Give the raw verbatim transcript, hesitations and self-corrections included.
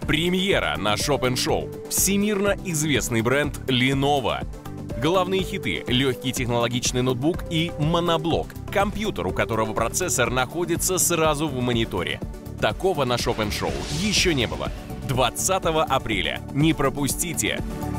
Премьера на Shop энд Show. Всемирно известный бренд Lenovo. Главные хиты – легкий технологичный ноутбук и моноблок, компьютер, у которого процессор находится сразу в мониторе. Такого на Shop энд Show еще не было. двадцатого апреля. Не пропустите!